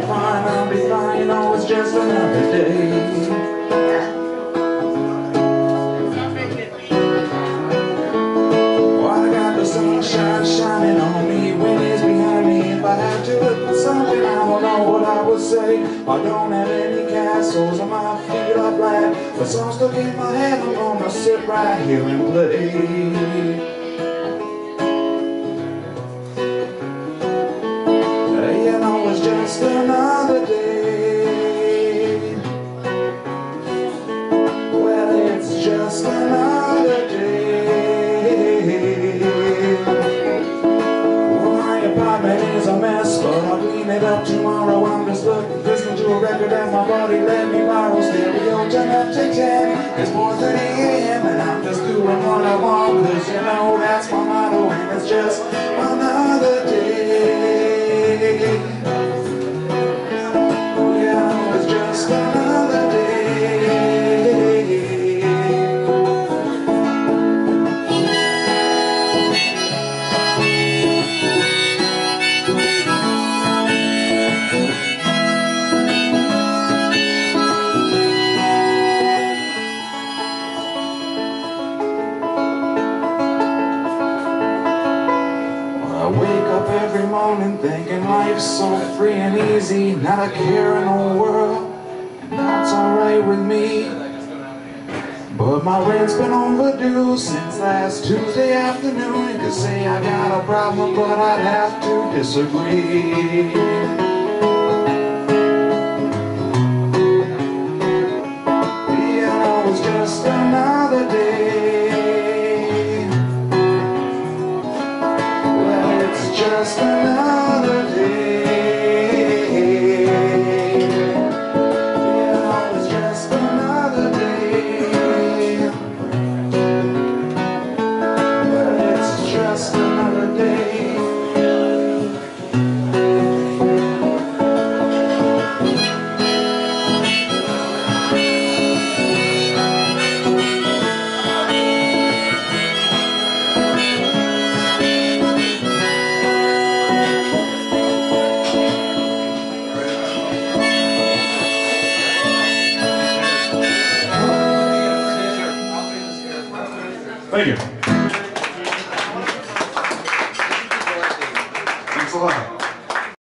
fine, I'll be fine, you know it's just another day. Well, I got the sunshine shining on me, wind is behind me. If I had to look for something, I don't know what I would say. I don't have any castles and my feet are black. The song's stuck in my head, I'm gonna sit right here and play. You know it's just another day. Well, it's just another day. Well, my apartment is a mess, but I'll clean it up tomorrow. I'm just listening to a record that my buddy let me borrow. Stereo turn up to 10. It's 4:30 a.m. and I'm just doing what I want, 'cause you know that's my motto, and it's just another day. Yeah, it's just another day. I wake up every morning thinking life's so free and easy, not a care in the world, and that's alright with me. But my rent's been overdue since last Tuesday afternoon. You could say I got a problem, but I'd have to disagree. You know it's just another day. Well, it's just another day. You know it's just another day. Well, it's just another day. Thank you. Thanks a lot.